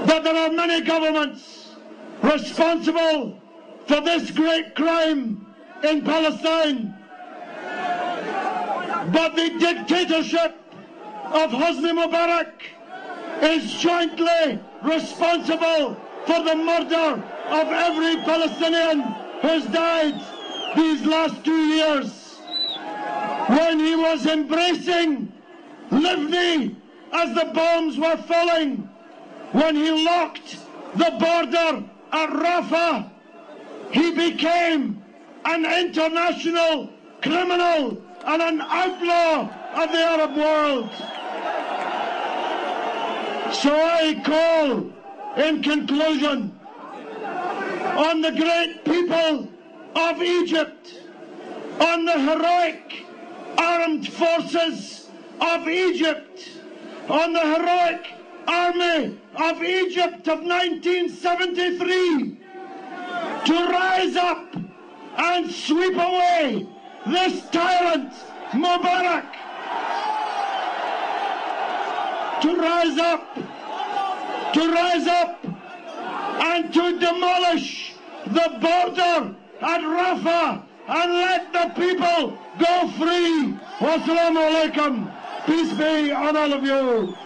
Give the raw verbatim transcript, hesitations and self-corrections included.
that there are many governments responsible for this great crime in Palestine. But the dictatorship of Hosni Mubarak is jointly responsible for the murder of every Palestinian who's died these last two years. When he was embracing Livni as the bombs were falling, when he locked the border at Rafah, he became an international criminal and an outlaw of the Arab world. So I call, in conclusion, on the great people of Egypt, on the heroic armed forces of Egypt, on the heroic army of Egypt of nineteen seventy-three, to rise up and sweep away this tyrant, Mubarak. To rise up, to rise up and to demolish the border at Rafah and let the people go free. Wassalamu alaikum. Peace be on all of you.